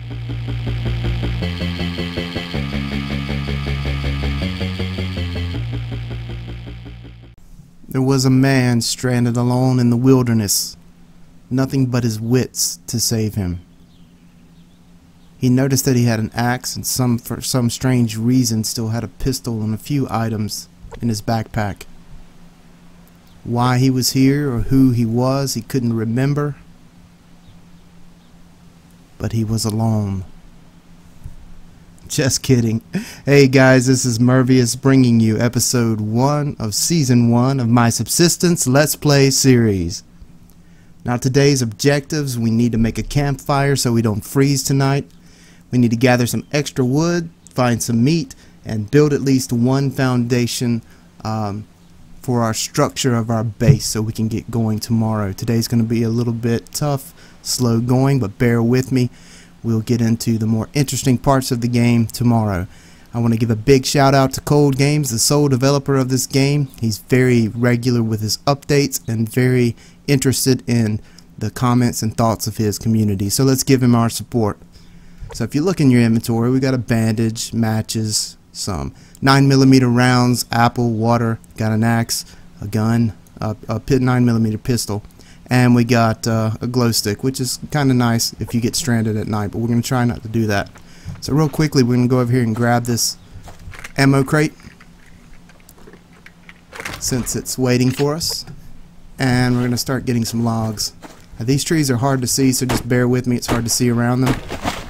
There was a man stranded alone in the wilderness, nothing but his wits to save him. He noticed that he had an axe and for some strange reason still had a pistol and a few items in his backpack. Why he was here or who he was, he couldn't remember, but he was alone. Just kidding. Hey guys, this is Mervius bringing you episode 1 of season 1 of my Subsistence Let's Play series. Now today's objectives: we need to make a campfire so we don't freeze tonight. We need to gather some extra wood, find some meat, and build at least one foundation for our structure of our base so we can get going tomorrow. Today's going to be a little bit tough, slow going, but bear with me. We'll get into the more interesting parts of the game tomorrow. I want to give a big shout out to Cold Games, the sole developer of this game. He's very regular with his updates and very interested in the comments and thoughts of his community. So let's give him our support. So if you look in your inventory, we got a bandage, matches, some 9mm rounds, apple, water, got an axe, a gun, a 9mm pistol. And we got a glow stick, which is kind of nice if you get stranded at night, but we're going to try not to do that. So real quickly, we're going to go over here and grab this ammo crate since it's waiting for us. And we're going to start getting some logs. Now, these trees are hard to see, so just bear with me. It's hard to see around them.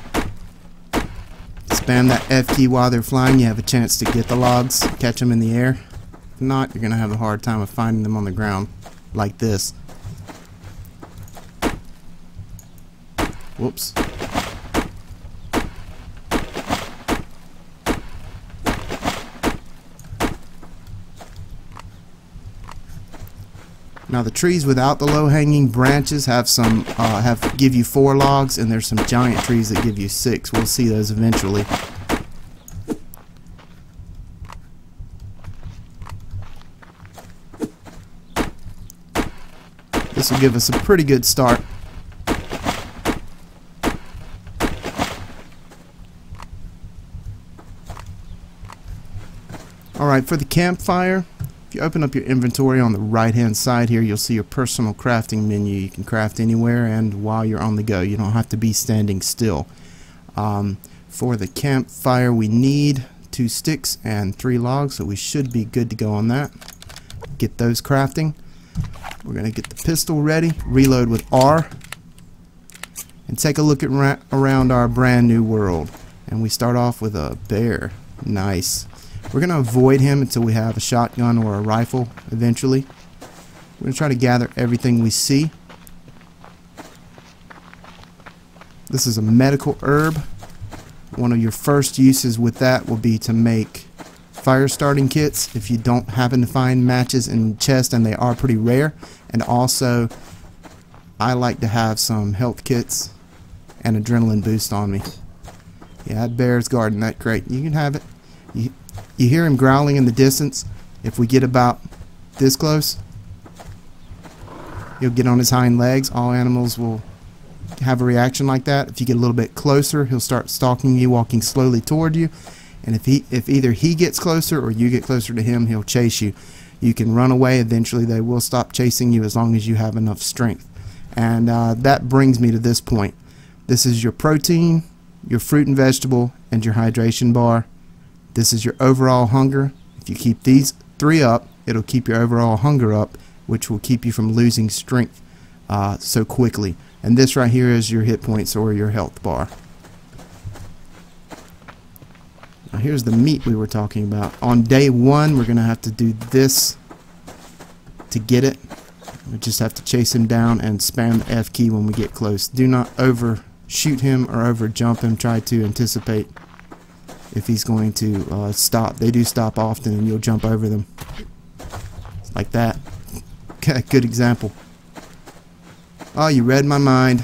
Spam that F key while they're flying. You have a chance to get the logs, catch them in the air. If not, you're going to have a hard time of finding them on the ground like this. Whoops. Now the trees without the low-hanging branches have give you 4 logs, and there's some giant trees that give you 6. We'll see those eventually. This will give us a pretty good start. Alright, for the campfire, if you open up your inventory on the right hand side here, you'll see your personal crafting menu. You can craft anywhere and while you're on the go. You don't have to be standing still. For the campfire, we need 2 sticks and 3 logs, so we should be good to go on that. Get those crafting. We're going to get the pistol ready, reload with R, and take a look at around our brand new world. And we start off with a bear. Nice. We're going to avoid him until we have a shotgun or a rifle eventually. We're going to try to gather everything we see. This is a medical herb. One of your first uses with that will be to make fire starting kits if you don't happen to find matches in chest, and they are pretty rare. And also, I like to have some health kits and adrenaline boost on me. Yeah, that bear's guarding that crate. You can have it. You hear him growling in the distance. If we get about this close, he'll get on his hind legs. All animals will have a reaction like that. If you get a little bit closer, he'll start stalking you, walking slowly toward you. And if either he gets closer or you get closer to him, he'll chase you. You can run away. Eventually, they will stop chasing you as long as you have enough strength. And that brings me to this point. This is your protein, your fruit and vegetable, and your hydration bar. This is your overall hunger. If you keep these 3 up, it'll keep your overall hunger up, which will keep you from losing strength so quickly. And this right here is your hit points or your health bar. Now here's the meat we were talking about. On day 1, we're going to have to do this to get it. We just have to chase him down and spam the F key when we get close. Do not overshoot him or over jump him. Try to anticipate if he's going to stop. They do stop often, and you'll jump over them like that. Okay, good example. Oh, you read my mind.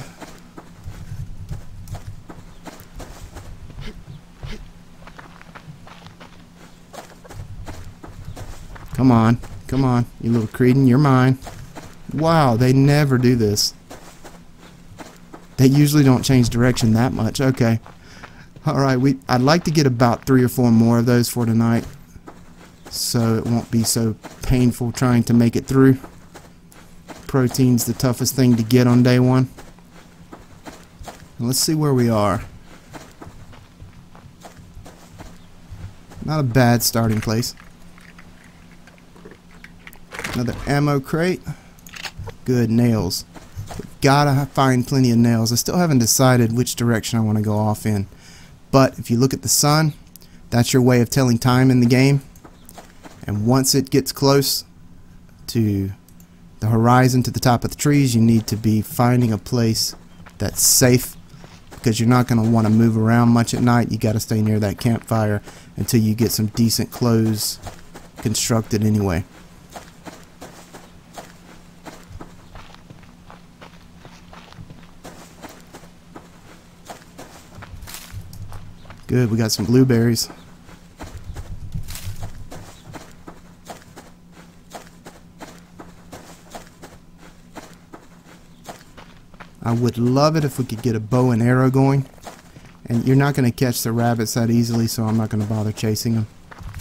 Come on, come on, you little cretin, you're mine. Wow, they never do this. They usually don't change direction that much. Okay. Alright, I'd like to get about 3 or 4 more of those for tonight, so it won't be so painful trying to make it through. Protein's the toughest thing to get on day one. Let's see where we are. Not a bad starting place. Another ammo crate. Good, nails. Gotta find plenty of nails. I still haven't decided which direction I want to go off in. But if you look at the sun, that's your way of telling time in the game. And once it gets close to the horizon, to the top of the trees, you need to be finding a place that's safe, because you're not going to want to move around much at night. You got to stay near that campfire until you get some decent clothes constructed anyway. Good, we got some blueberries. I would love it if we could get a bow and arrow going. And you're not going to catch the rabbits that easily, so I'm not going to bother chasing them.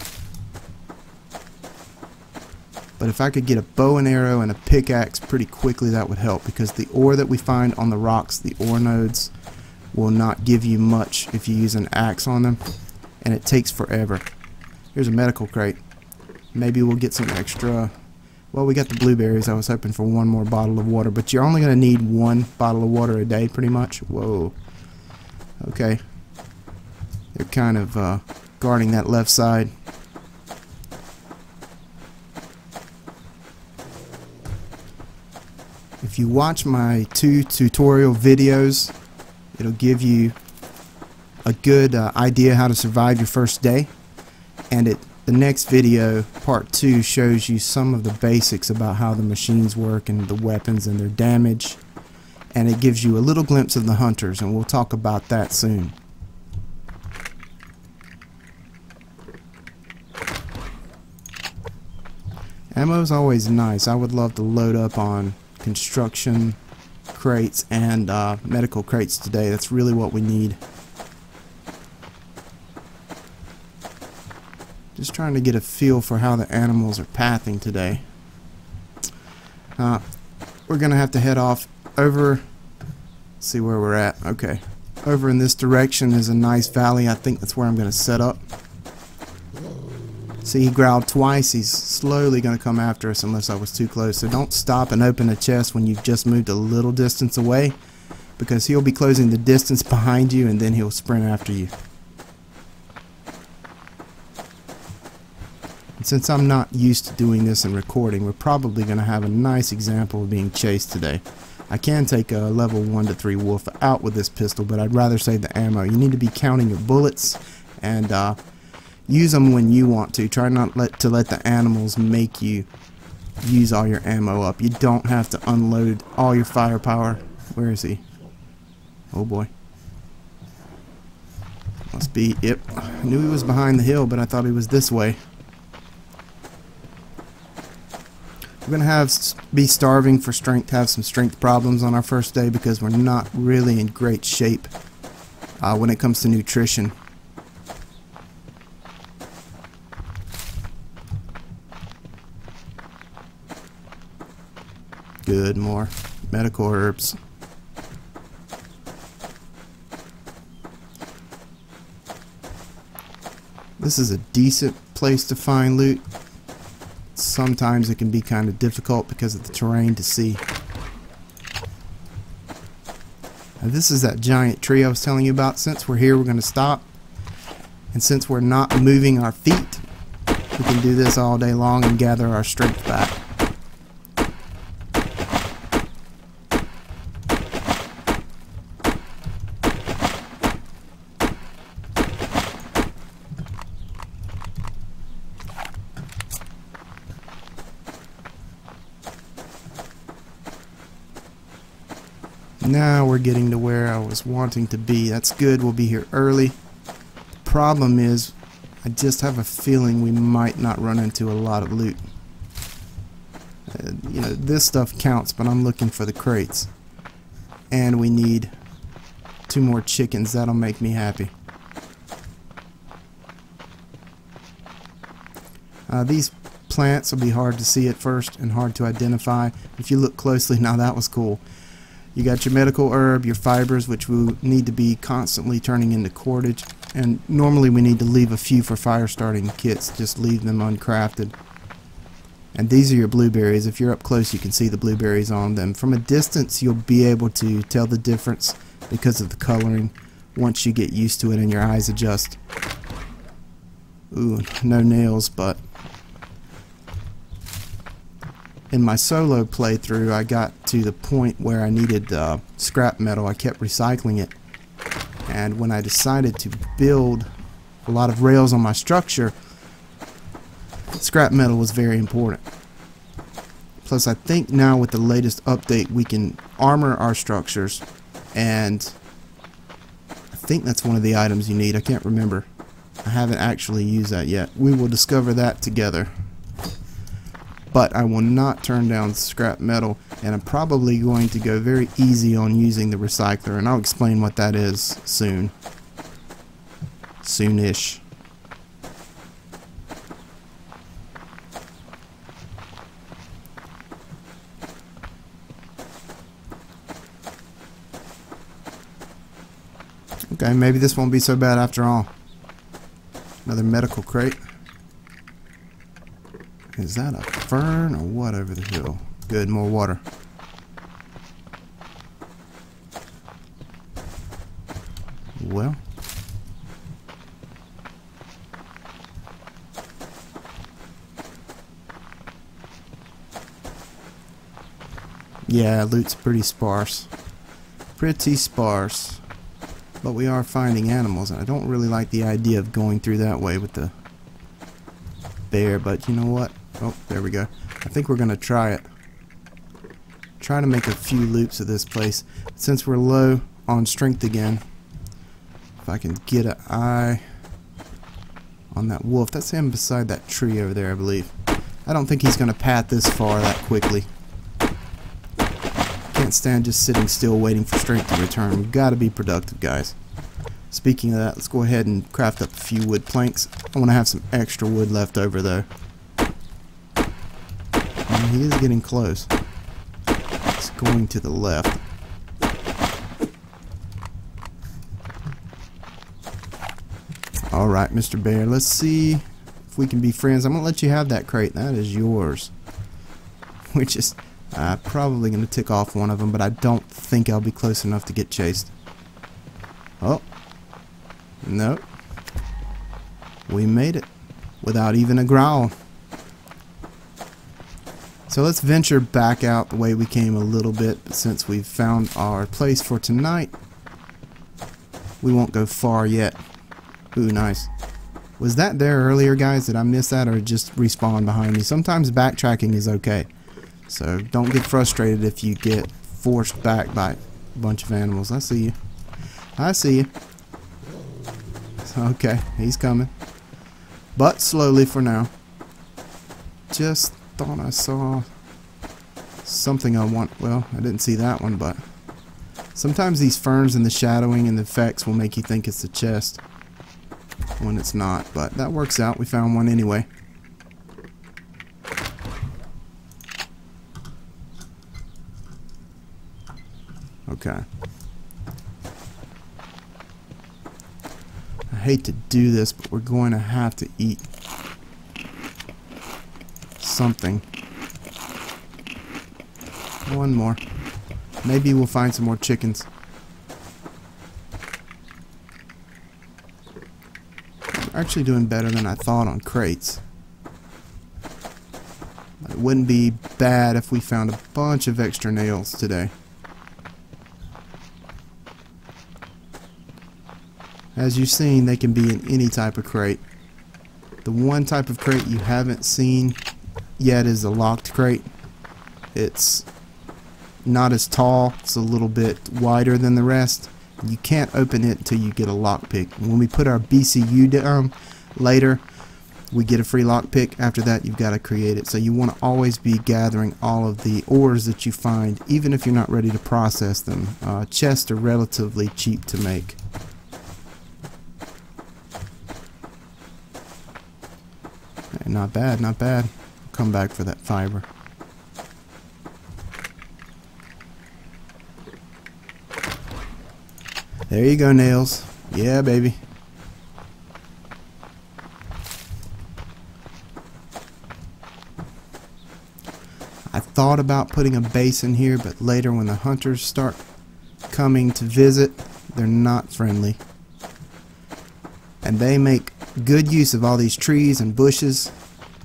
But if I could get a bow and arrow and a pickaxe pretty quickly, that would help, because the ore that we find on the rocks, the ore nodes, will not give you much if you use an axe on them, and it takes forever. Here's a medical crate. Maybe we'll get some extra. Well, we got the blueberries. I was hoping for 1 more bottle of water, but you're only going to need 1 bottle of water a day pretty much. Whoa. Okay. They're kind of guarding that left side. If you watch my 2 tutorial videos, it'll give you a good idea how to survive your first day. And the next video, part 2, shows you some of the basics about how the machines work and the weapons and their damage. And it gives you a little glimpse of the hunters, and we'll talk about that soon. Ammo's always nice. I would love to load up on construction crates and medical crates today. That's really what we need. Just trying to get a feel for how the animals are pathing today. We're gonna have to head off over. See where we're at. Okay, over in this direction is a nice valley. I think that's where I'm gonna set up. See, he growled twice. He's slowly going to come after us unless I was too close. So don't stop and open a chest when you've just moved a little distance away, because he'll be closing the distance behind you and then he'll sprint after you. And since I'm not used to doing this and recording, we're probably going to have a nice example of being chased today. I can take a level 1 to 3 wolf out with this pistol, but I'd rather save the ammo. You need to be counting your bullets and use them when you want to. Try not to let the animals make you use all your ammo up. You don't have to unload all your firepower. Where is he? Oh boy. Must be, yep. I knew he was behind the hill, but I thought he was this way. We're going to be starving for strength, have some strength problems on our first day, because we're not really in great shape when it comes to nutrition. Good, more medical herbs. This is a decent place to find loot. Sometimes it can be kind of difficult because of the terrain to see. Now, this is that giant tree I was telling you about. Since we're here, we're going to stop. And since we're not moving our feet, we can do this all day long and gather our strength back. Now we're getting to where I was wanting to be. That's good. We'll be here early. The problem is, I just have a feeling we might not run into a lot of loot. You know, this stuff counts, but I'm looking for the crates. And we need 2 more chickens. That'll make me happy. These plants will be hard to see at first and hard to identify. If you look closely, now that was cool. You got your medical herb, your fibers, which will need to be constantly turning into cordage. And normally we need to leave a few for fire starting kits. Just leave them uncrafted. And these are your blueberries. If you're up close, you can see the blueberries on them. From a distance, you'll be able to tell the difference because of the coloring once you get used to it and your eyes adjust. Ooh, no nails, but in my solo playthrough, I got to the point where I needed scrap metal. I kept recycling it. And when I decided to build a lot of rails on my structure, scrap metal was very important. Plus, I think now with the latest update, we can armor our structures, and I think that's one of the items you need. I can't remember. I haven't actually used that yet. We will discover that together. But I will not turn down scrap metal, and I'm probably going to go very easy on using the recycler, and I'll explain what that is soon. Soonish. Okay, maybe this won't be so bad after all. Another medical crate. Is that a fern or what over the hill? Good, more water. Well. Yeah, loot's pretty sparse. Pretty sparse. But we are finding animals, and I don't really like the idea of going through that way with the bear, but you know what? Oh, there we go. I think we're going to try it. Try to make a few loops of this place. Since we're low on strength again, if I can get an eye on that wolf. That's him beside that tree over there, I believe. I don't think he's going to pat this far that quickly. Can't stand just sitting still waiting for strength to return. We've got to be productive, guys. Speaking of that, let's go ahead and craft up a few wood planks. I want to have some extra wood left over though. And he is getting close. It's going to the left. Alright, Mr. Bear, let's see if we can be friends. I'm going to let you have that crate. That is yours. Which is probably going to tick off one of them, but I don't think I'll be close enough to get chased. Oh. Nope. We made it. Without even a growl. So let's venture back out the way we came a little bit, but since we've found our place for tonight, we won't go far yet. Ooh, nice. Was that there earlier, guys? Did I miss that, or just respawn behind me? Sometimes backtracking is okay. So don't get frustrated if you get forced back by a bunch of animals. I see you. I see you. Okay, he's coming. But slowly for now. Just thought I saw something I want. Well, I didn't see that one, but sometimes these ferns and the shadowing and the effects will make you think it's a chest when it's not. But that works out. We found one anyway. Okay. I hate to do this, but we're going to have to eat something. One more. Maybe we'll find some more chickens. We're actually doing better than I thought on crates. It wouldn't be bad if we found a bunch of extra nails today. As you've seen, they can be in any type of crate. The one type of crate you haven't seen yet is a locked crate. It's not as tall. It's a little bit wider than the rest. You can't open it until you get a lockpick. When we put our BCU down later, we get a free lockpick. After that, you've got to create it. So you want to always be gathering all of the ores that you find, even if you're not ready to process them. Chests are relatively cheap to make. Okay, not bad, not bad. I'll come back for that fiber. There you go, nails. Yeah, baby. I thought about putting a base in here, but later when the hunters start coming to visit, they're not friendly. And they make good use of all these trees and bushes.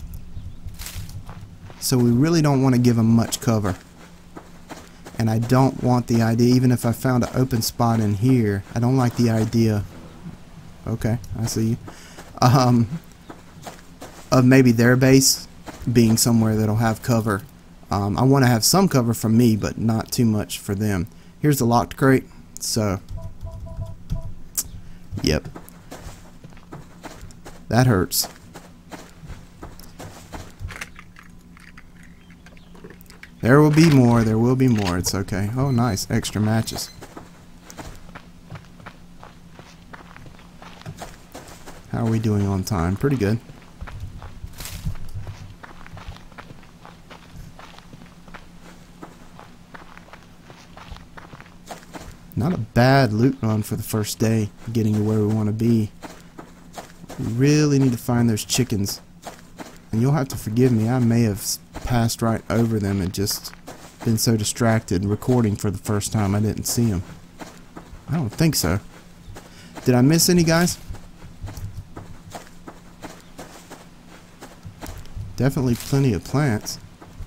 So we really don't want to give them much cover. And I don't want the idea, even if I found an open spot in here, I don't like the idea, okay, I see you, of maybe their base being somewhere that'll have cover. I want to have some cover from me, but not too much for them. Here's the locked crate, so, yep, that hurts. There will be more, there will be more, it's okay. Oh nice, extra matches. How are we doing on time? Pretty good. Not a bad loot run for the first day, getting to where we want to be. We really need to find those chickens. And you'll have to forgive me, I may have passed right over them and just been so distracted recording for the first time I didn't see them. I don't think so. Did I miss any, guys? Definitely plenty of plants.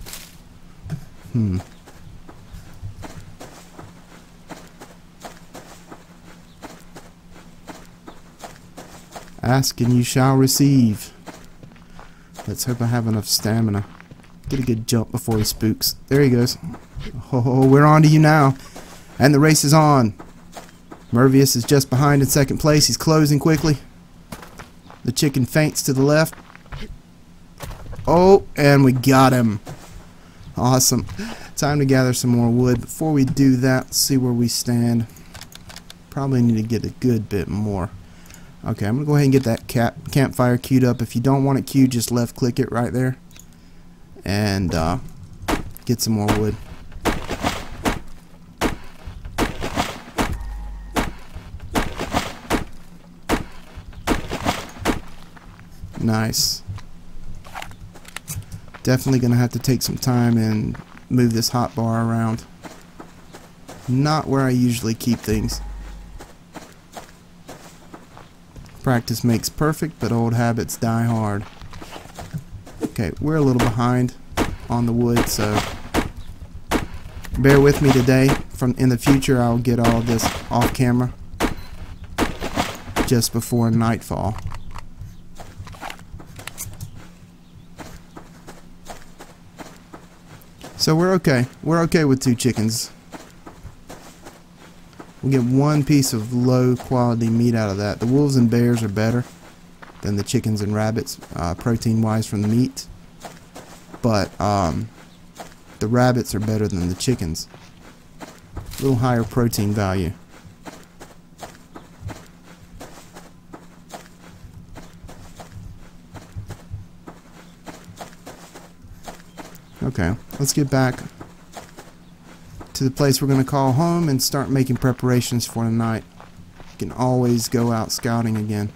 Ask and you shall receive. Let's hope I have enough stamina. Get a good jump before he spooks. There he goes. Oh, we're on to you now. And the race is on. Mervius is just behind in second place. He's closing quickly. The chicken faints to the left. Oh, and we got him. Awesome. Time to gather some more wood. Before we do that, let's see where we stand. Probably need to get a good bit more. Okay, I'm going to go ahead and get that campfire queued up. If you don't want it queued, just left click it right there. And get some more wood. Nice. Definitely going to have to take some time and move this hotbar around. Not where I usually keep things. Practice makes perfect, but old habits die hard. Okay, we're a little behind on the wood, so bear with me today. In the future, I'll get all this off camera just before nightfall. So we're okay. We're okay with 2 chickens. We'll get 1 piece of low quality meat out of that. The wolves and bears are better than the chickens and rabbits, protein wise from the meat. But the rabbits are better than the chickens. A little higher protein value. Okay, let's get back to the place we're going to call home and start making preparations for tonight. You can always go out scouting again.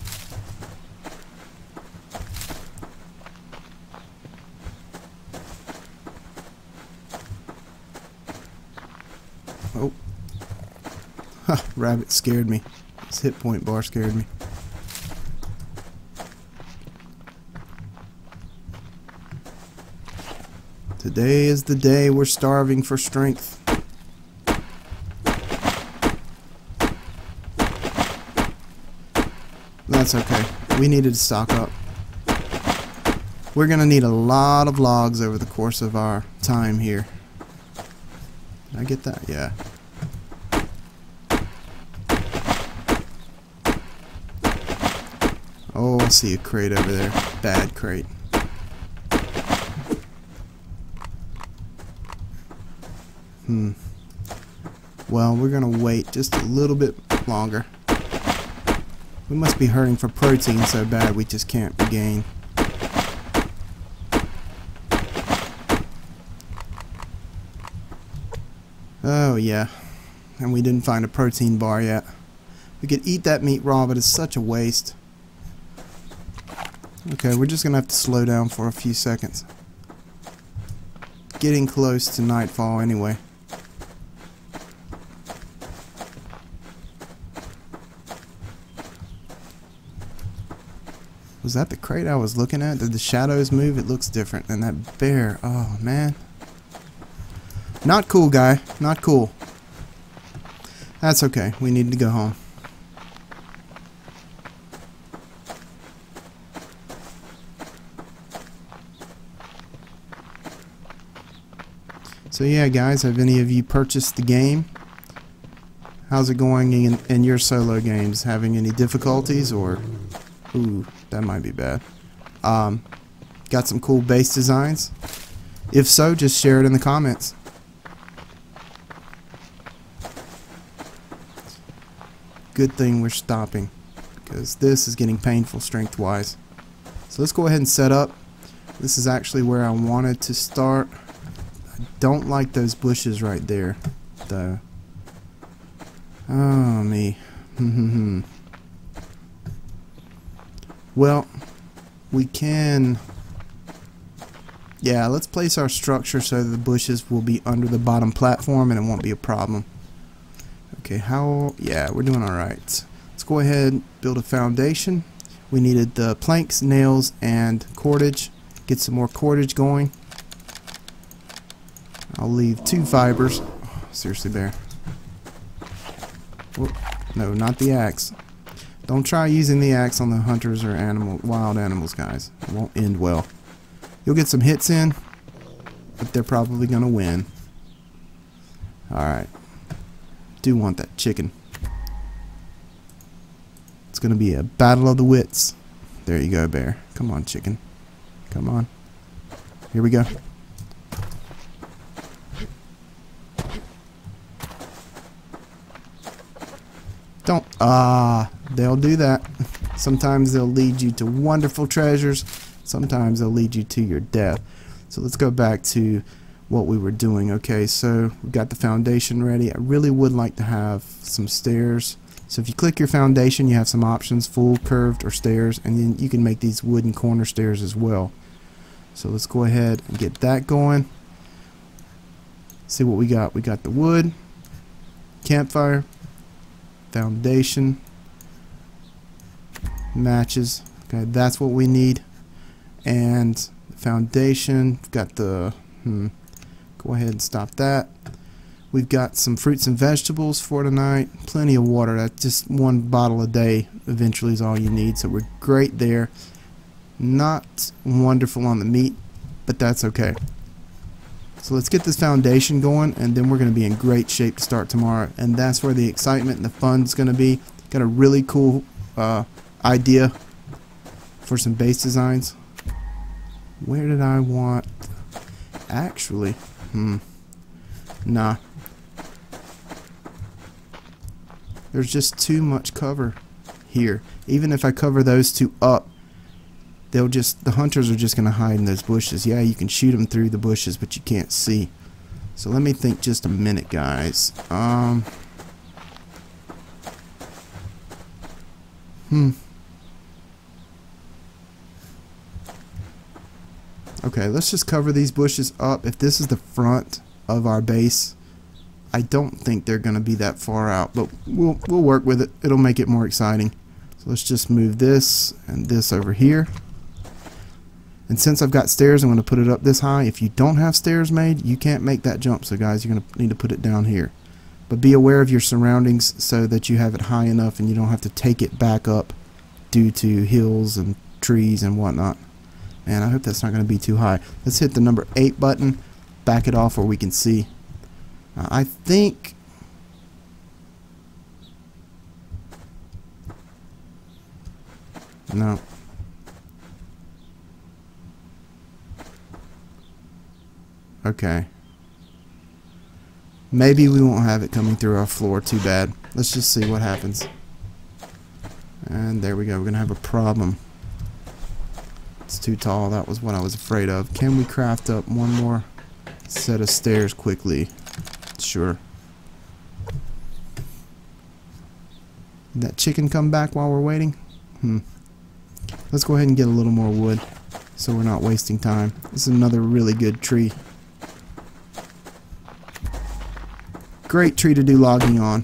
Oh. Ha, rabbit scared me. This hit point bar scared me. Today is the day we're starving for strength. That's okay. We needed to stock up. We're going to need a lot of logs over the course of our time here. Did I get that? Yeah. Oh, I see a crate over there. Bad crate. Well, we're gonna wait just a little bit longer. We must be hurting for protein so bad we just can't regain. Oh yeah, and we didn't find a protein bar yet. We could eat that meat raw, but it's such a waste. Okay, we're just gonna have to slow down for a few seconds. Getting close to nightfall anyway. Was that the crate I was looking at? Did the shadows move? It looks different. And that bear, oh man. Not cool, guy. Not cool. That's okay. We need to go home. So yeah, guys, have any of you purchased the game? How's it going in your solo games? Having any difficulties or... Ooh, that might be bad. Got some cool base designs? If so, just share it in the comments. Good thing we're stopping, because this is getting painful strength-wise. So let's go ahead and set up. This is actually where I wanted to start. I don't like those bushes right there, though. Oh, me. Well, we can... Yeah, let's place our structure so that the bushes will be under the bottom platform and it won't be a problem. Okay, how... Yeah, we're doing alright. Let's go ahead and build a foundation. We needed the planks, nails, and cordage. Get some more cordage going. I'll leave 2 fibers. Oh, seriously, bear. Whoop. No, not the axe. Don't try using the axe on the hunters or wild animals, guys. It won't end well. You'll get some hits in, but they're probably going to win. Alright. Do want that chicken. It's going to be a battle of the wits. There you go, bear. Come on, chicken. Come on. Here we go. Don't. They'll do that. Sometimes they'll lead you to wonderful treasures. Sometimes they'll lead you to your death. So let's go back to what we were doing. Okay, so we've got the foundation ready. I really would like to have some stairs. So if you click your foundation, you have some options: full, curved, or stairs. And then you can make these wooden corner stairs as well. So let's go ahead and get that going. See what we got. We got the wood, campfire, foundation, matches. Okay, that's what we need. And the foundation, we've got the go ahead and stop that. We've got some fruits and vegetables for tonight. Plenty of water. That's just 1 bottle a day eventually is all you need. So we're great there. Not wonderful on the meat, but that's okay. So let's get this foundation going, and then we're going to be in great shape to start tomorrow. And that's where the excitement and the fun's going to be. Got a really cool idea for some base designs. Where did I want... Actually, nah. There's just too much cover here. Even if I cover those 2 up, they'll just... The hunters are just going to hide in those bushes. Yeah, you can shoot them through the bushes, but you can't see. So let me think just a minute, guys. Okay, let's just cover these bushes up. If this is the front of our base, I don't think they're going to be that far out, but we'll work with it. It'll make it more exciting. So let's just move this and this over here. And since I've got stairs, I'm going to put it up this high. If you don't have stairs made, you can't make that jump. So guys, you're going to need to put it down here. But be aware of your surroundings so that you have it high enough and you don't have to take it back up due to hills and trees and whatnot. Man, I hope that's not going to be too high. Let's hit the number 8 button. Back it off where we can see. I think... No. Okay. Maybe we won't have it coming through our floor too bad. Let's just see what happens. And there we go. We're going to have a problem. It's too tall. That was what I was afraid of. Can we craft up one more set of stairs quickly? Sure. Did that chicken come back while we're waiting? Let's go ahead and get a little more wood so we're not wasting time. This is another really good tree. Great tree to do logging on.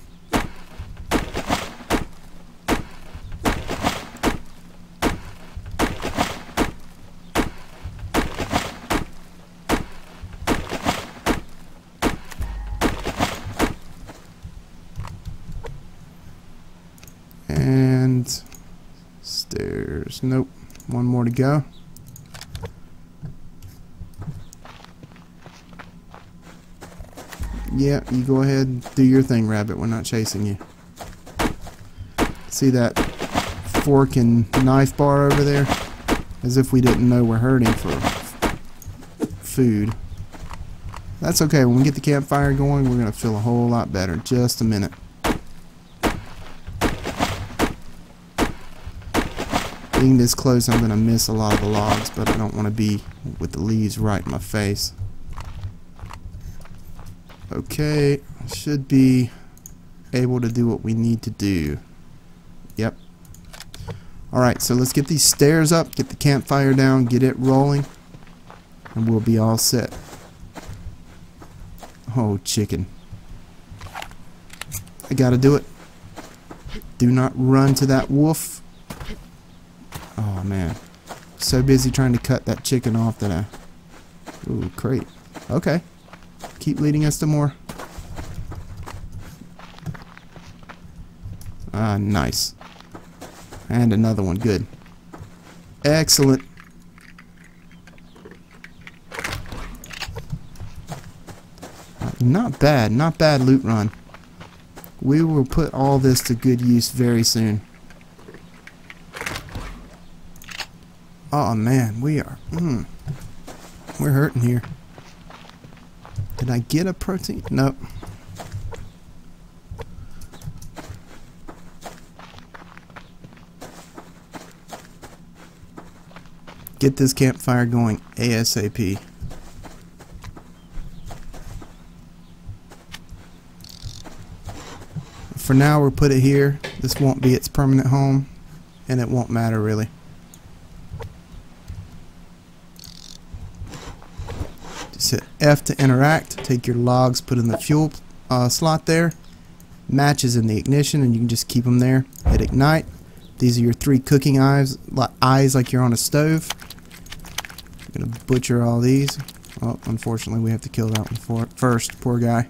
And stairs. Nope. One more to go. Yeah, you go ahead and do your thing, rabbit. We're not chasing you. See that fork and knife bar over there? As if we didn't know we're hurting for food. That's okay. When we get the campfire going, we're going to feel a whole lot better. Just a minute. Being this close, I'm going to miss a lot of the logs, but I don't want to be with the leaves right in my face. Okay, should be able to do what we need to do. Yep. Alright, so let's get these stairs up, get the campfire down, get it rolling, and we'll be all set. Oh, chicken. I gotta do it. Do not run to that wolf. Oh, man. So busy trying to cut that chicken off that I... Ooh, crate. Okay. Keep leading us to more. Ah, nice. And another one. Good. Excellent. Not bad. Not bad loot run. We will put all this to good use very soon. Oh, man. We are... we're hurting here. Did I get a protein? Nope. Get this campfire going ASAP. For now, we'll put it here. This won't be its permanent home, and it won't matter really. Hit F to interact. Take your logs, put in the fuel slot there. Matches in the ignition, and you can just keep them there. Hit ignite. These are your 3 cooking eyes like you're on a stove. I'm gonna butcher all these. Oh, unfortunately, we have to kill that one first. Poor guy.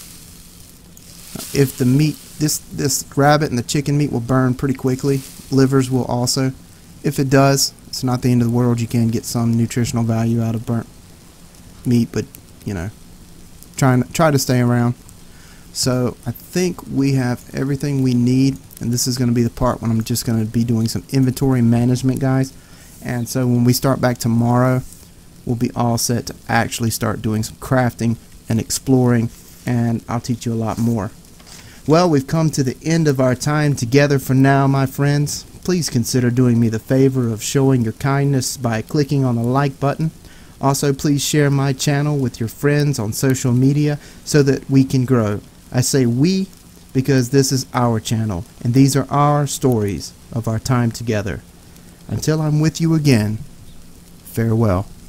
If the meat, this rabbit and the chicken meat will burn pretty quickly. Livers will also. If it does, it's not the end of the world. You can get some nutritional value out of burnt meat, but you know, try to stay around. So I think we have everything we need, and this is going to be the part when I'm just going to be doing some inventory management, guys. And so when we start back tomorrow, we'll be all set to actually start doing some crafting and exploring, and I'll teach you a lot more. Well, we've come to the end of our time together for now, my friends. Please consider doing me the favor of showing your kindness by clicking on the like button. Also, please share my channel with your friends on social media so that we can grow. I say we because this is our channel, and these are our stories of our time together. Until I'm with you again, farewell.